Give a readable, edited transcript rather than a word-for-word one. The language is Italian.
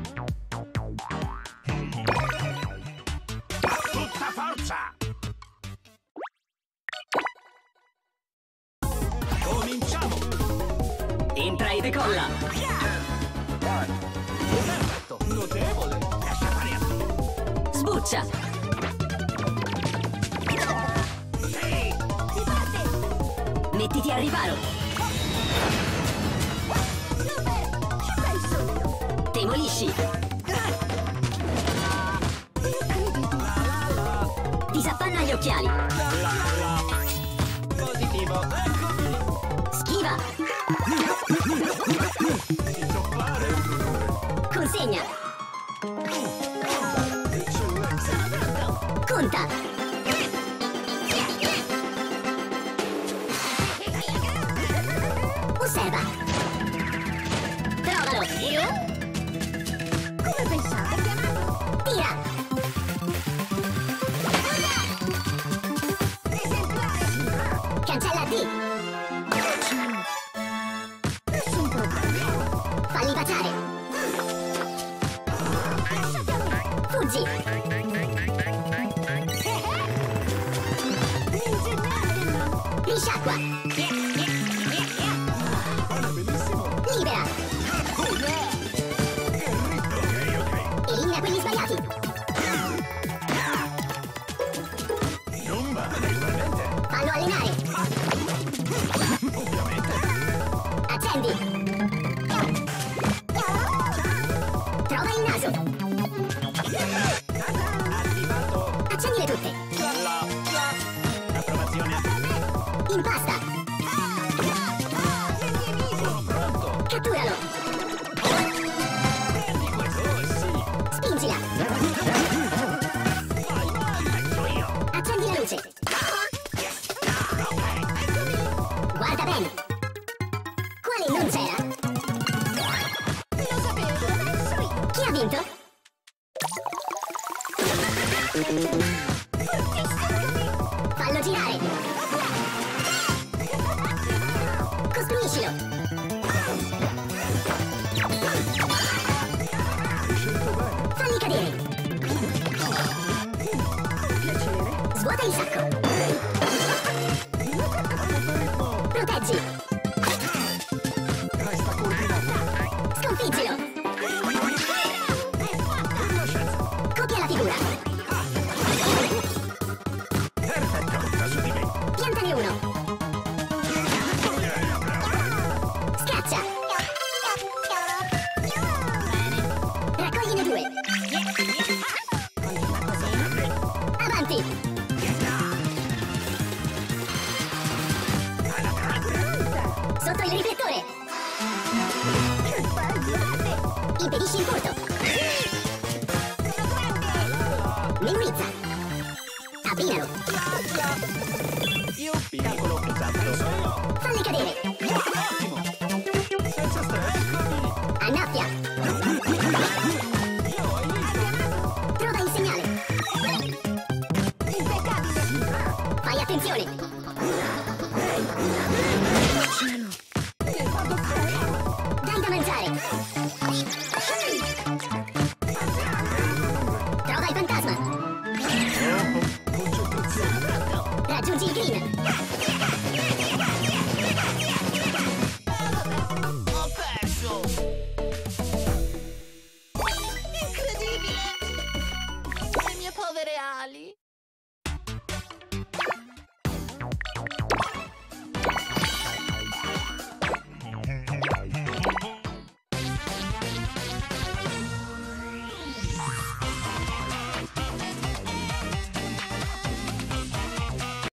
Tutta forza! Cominciamo! Entra e decolla! Perfetto! Notevole! Lascia fare a te! Sbuccia! Sì! Si parte! Mettiti al riparo! Super! Ci fai subito! Demolisci! Disappanna gli occhiali! Positivo! Eccomi! Schiva! Consegna! Conta! Osserva! Trovalo! Come pensate? Tira! Esemplare! Cancella D! Nessun problema! Falli baciare! Lasciate a me! Fuggi! Ingegneria! Risciacqua! Libera! Elimina quelli sbagliati! Non va naturalmente! Fallo allenare! Ovviamente! Accendi! Trova il naso! Attivato! Accendile tutte! Approvazione! Impasta! Sono pronto! Catturalo! Prendi questo! Oh, sì! Spingila! Vai, vai! Faccio io! Accendi la luce! Guarda bene! Quale non c'era? Lo sapevo! Adesso io! Chi ha vinto? Fallo girare! Costruiscilo! Falli cadere! Piacere! Svuota il sacco! Proteggi! Resta coordinato! Sconfiggilo! Copia la figura! Perfetto! Su di me! Piantane uno! Scaccia! Raccogliene due! Avanti! Sotto il riflettore! Che bello! Impedisci il furto! Memorizza! Abbinalo! Piccolo esatto! Sono io! Falli cadere! Ottimo! Senza stress! Eccomi! Annaffia!